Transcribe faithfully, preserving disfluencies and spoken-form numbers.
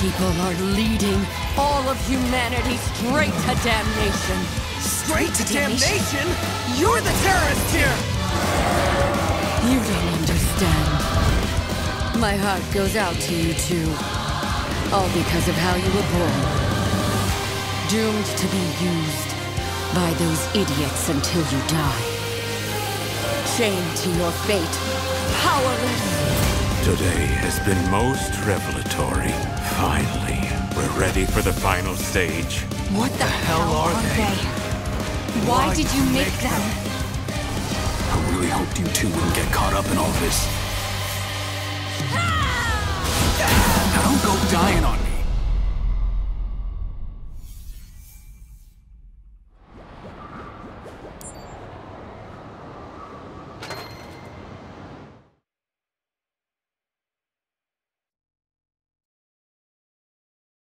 people are leading all of humanity straight to damnation. Straight to damnation? You're the terrorist here! You don't understand. My heart goes out to you too. All because of how you were born. Doomed to be used by those idiots until you die. Chained to your fate. Powerless. Today has been most revelatory. Finally, we're ready for the final stage. What the hell are they? Why did you make them? I really hoped you two wouldn't get caught up in all this. Now don't go dying on me.